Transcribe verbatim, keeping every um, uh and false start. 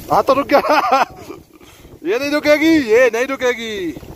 हाँ तो रुक गया। ये नहीं रुकेगी, ये नहीं रुकेगी।